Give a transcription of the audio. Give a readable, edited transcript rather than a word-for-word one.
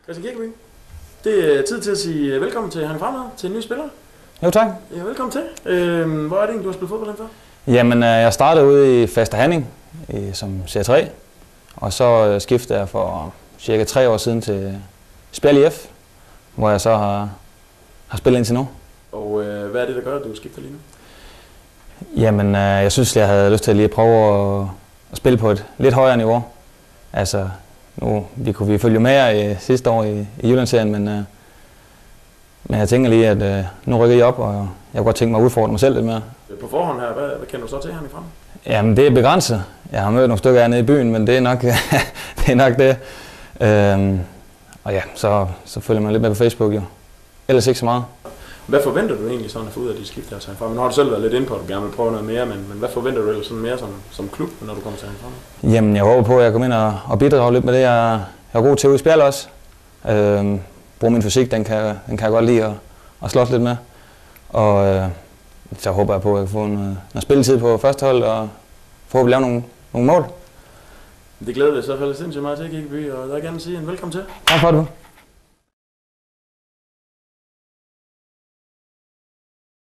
Christian Kirkeby. Det er tid til at sige velkommen til Herning Fremad, til en ny spiller. Jo, tak. Ja, velkommen til. Hvor er det egentlig, du har spillet fodbold før? Jamen, jeg startede ude i Faster Herning som C3, og så skiftede jeg for cirka 3 år siden til Spjald IF, hvor jeg så har spillet indtil nu. Og hvad er det, der gør, at du skifter lige nu? Jamen, jeg synes, jeg havde lyst til at lige prøve at spille på et lidt højere niveau. Altså, vi følge med sidste år i Jyllandsserien, men jeg tænker lige, at nu rykker jeg op, og jeg kunne godt tænke mig at udfordre mig selv lidt mere. På forhånd her, hvad kender du så til Herning Fremad? Jamen, det er begrænset. Jeg har mødt nogle stykker her nede i byen, men det er nok det. Er nok det. Og ja, så følger man lidt med på Facebook jo. Jamen ikke så meget. Hvad forventer du egentlig sådan at få ud af de skift her til Herning Fremad? Nu har du selv været lidt inde på, at du gerne vil prøve noget mere, men hvad forventer du ellers sådan mere som klub, når du kommer til Herning Fremad? Jamen, jeg håber på, at jeg kommer ind og bidrage lidt med det, jeg er god til ude i Spjald også. Bruge min fysik, den kan jeg godt lide at slås lidt med. Og så håber jeg på, at jeg kan få noget spilletid på første hold og forhåbentlig lave nogle mål. Det glæder vi i så fald sindssygt meget til, Kirkeby, og jeg vil gerne sige en velkommen til. Tak for det.